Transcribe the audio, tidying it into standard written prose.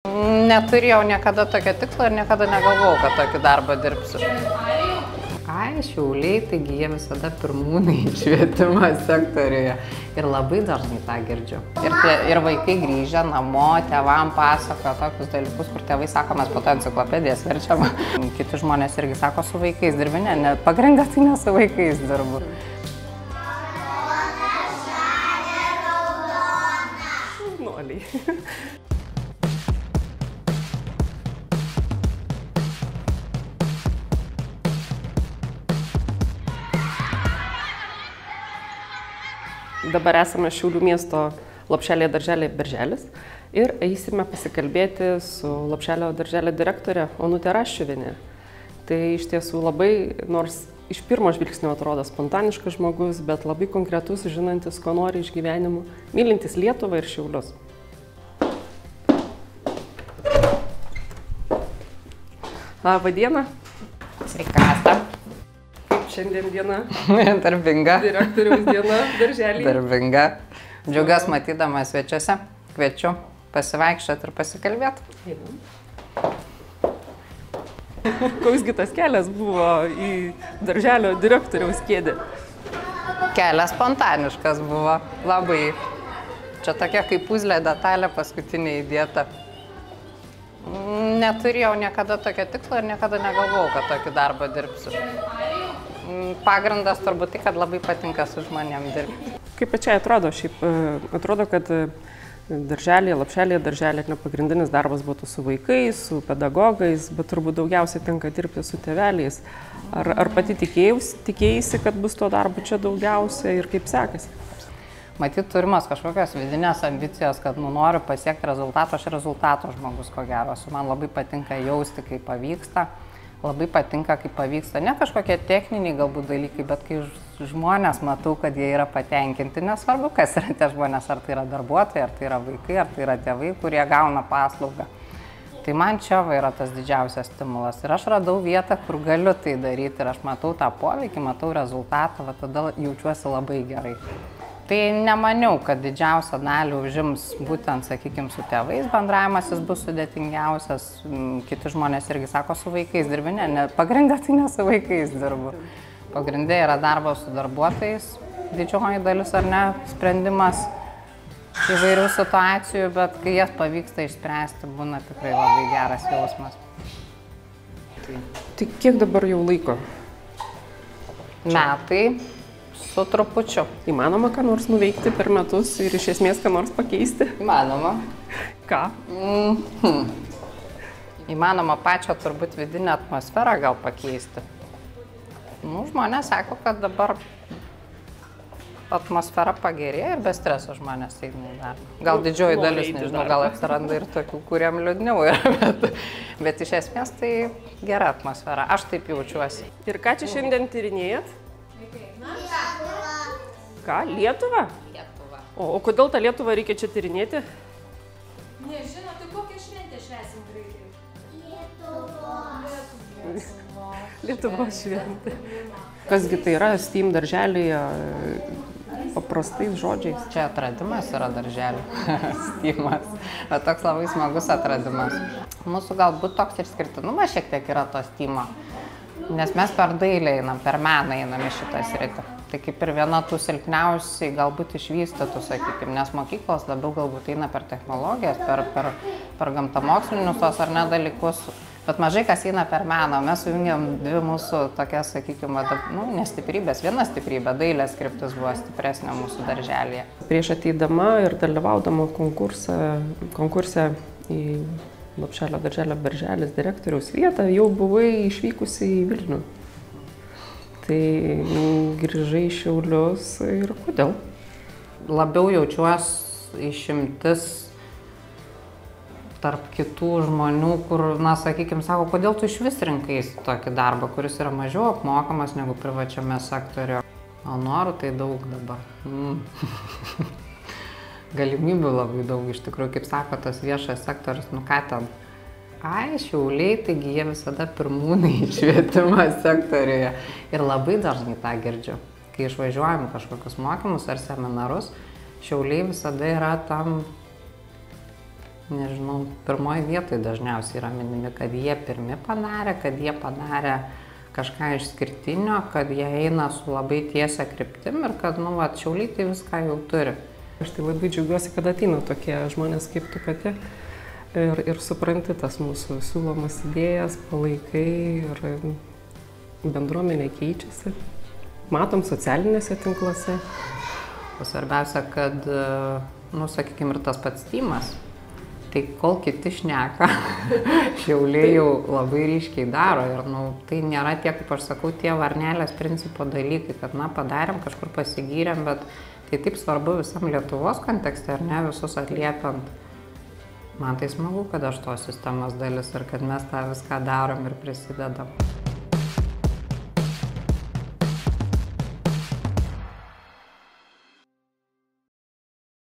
Neturėjau niekada tokio tikslo ir niekada negalvojau, kad tokį darbą dirbsiu. Ai, Šiauliai, taigi jie visada pirmūnai švietimo sektoriuje. Ir labai dažnai tą girdžiu. Ir vaikai grįžę namo, tėvam pasakoja tokius dalykus, kur tėvai sako, mes po to enciklopedijas verčiam. Kiti žmonės irgi sako, su vaikais dirbi, ne, pagrindė tai ne su vaikais dirbu. Noliai. Dabar esame Šiaulių miesto Lopšelėje darželėje Berželis ir eisime pasikalbėti su Lopšelio darželio direktorė Onutė Raščiuvienė. Tai iš tiesų labai, nors iš pirmo žvilgsnio atrodo spontaniškas žmogus, bet labai konkretus, žinantis, ko nori iš gyvenimų, mylintis Lietuvą ir Šiaulius. Labą dieną. Sveikata. Šiandien diena. Darbinga. Direktoriaus diena darželyje. Darbinga. Džiaugiuos matydama svečiuose. Kviečiu pasivaikščioti ir pasikalbėti. Koksgi tas kelias buvo į darželio direktoriaus kėdę? Kelias spontaniškas buvo. Labai. Čia tokia kaip puzlė detalė paskutinė įdėta. Neturėjau niekada tokio tikslo ir niekada negalvojau, kad tokį darbą dirbsiu. Pagrindas turbūt tai, kad labai patinka su žmonėm dirbti. Kaip pačiai atrodo? Šiaip atrodo, kad darželėje, Lopšelėje darželėje pagrindinis darbas būtų su vaikais, su pedagogais, bet turbūt daugiausiai tenka dirbti su tėveliais. Ar pati tikėjaisi, kad bus to darbo čia daugiausia ir kaip sekasi? Matyt, turimas kažkokios vidinės ambicijos, kad noriu pasiekti rezultatą, aš rezultato žmogus, ko gero. Man labai patinka jausti, kaip pavyksta. Labai patinka, kaip pavyksta. Ne kažkokie techniniai galbūt dalykai, bet kai žmonės matau, kad jie yra patenkinti. Nesvarbu, kas yra tie žmonės, ar tai yra darbuotojai, ar tai yra vaikai, ar tai yra tėvai, kurie gauna paslaugą. Tai man čia yra tas didžiausias stimulas. Ir aš radau vietą, kur galiu tai daryti. Ir aš matau tą poveikį, matau rezultatą, va tada jaučiuosi labai gerai. Tai nemaniau, kad didžiausią dalį užims būtent, sakykime, su tėvais bendravimas, jis bus sudėtingiausias. Kiti žmonės irgi sako, su vaikais dirbi, ne, pagrindė tai ne su vaikais dirbu. Pagrindė yra darbas su darbuotojais, didžioji dalis ar ne, sprendimas įvairių situacijų, bet kai jas pavyksta išspręsti, būna tikrai labai geras jausmas. Tai kiek dabar jau laiko? Metai. Su trupučiu. Įmanoma ką nors nuveikti per metus ir iš esmės ką nors pakeisti? Įmanoma. Ką? Įmanoma pačią turbūt vidinę atmosferą gal pakeisti. Žmonės sako, kad dabar atmosfera pagerėja ir be streso žmonės eina į darbą. Gal didžioji dalis, nežinau, gal atsiranda ir tokių, kuriem liūdniau yra, bet iš esmės tai gera atmosfera. Aš taip jaučiuosi. Ir ką čia šiandien tyrinėjat? Ką? Lietuvą? Lietuva. O kodėl tą Lietuvą reikia čia tyrinėti? Nežinau, tai kokią šventę švęsim greitai? Lietuvos šventė. Kasgi tai yra STEAM darželyje paprastais žodžiais? Čia atradimas yra darželių. STEAMas. Bet toks labai smagus atradimas. Mūsų galbūt toks ir skirtinumas šiek tiek yra to STEAMo. Nes mes per dailę einam, per meną einam į šitą sritį. Tai kaip ir viena tų silpniausiai galbūt išvystytų, sakykime, nes mokyklos labiau galbūt eina per technologijas, per gamtamokslinius tos ar ne dalykus, bet mažai kas eina per meną. Mes sujungiam dvi mūsų tokias, sakykime, nestiprybės. Viena stiprybė, dailės kryptis buvo stipresnė mūsų darželyje. Prieš ateidama ir dalyvaudama konkurse į Lopšelio darželio Berželis direktoriaus vietą, jau buvai išvykusi į Vilnių. Tai grįžai į Šiaulius ir kodėl? Labiau jaučiuosi išimtis tarp kitų žmonių, kur, sakykime, sako, kodėl tu iš vis rinkais tokį darbą, kuris yra mažiau apmokamas negu privačiame sektoriuje. O norų tai daug dabar. Galimybių labai daug, iš tikrųjų, kaip sako, tas viešas sektorius, ką ten. Ai, Šiauliai, taigi jie visada pirmūnai švietimo sektoriuje. Ir labai dažnai tą girdžiu. Kai išvažiuojam kažkokius mokymus ar seminarus, Šiauliai visada yra tam nežinau, pirmoji vietoje dažniausiai yra minimi, kad jie pirmi padarė, kad jie padarė kažką išskirtinio, kad jie eina su labai tiesia kryptim ir kad, nu, va, Šiauliai tai viską jau turi. Aš tai labai džiaugiuosi, kad ateina tokie žmonės kaip tu pati ir supranti tas mūsų siūlomas idėjas, palaikai ir bendruomenė keičiasi. Matom socialinėse tinkluose. O svarbiausia, kad, nu, sakykime, ir tas pats tymas, tai kol kiti šneka, Šiauliai jau labai ryškiai daro ir, nu, tai nėra tie, kaip aš sakau, tie varnelės principo dalykai, kad, na, padarėm, kažkur pasigyrėm, bet tai taip svarbu visam Lietuvos kontekste, ar ne, visus atliepiant. Man tai smagu, kad aš tos sistemos dalis ir kad mes tą viską darom ir prisidedam.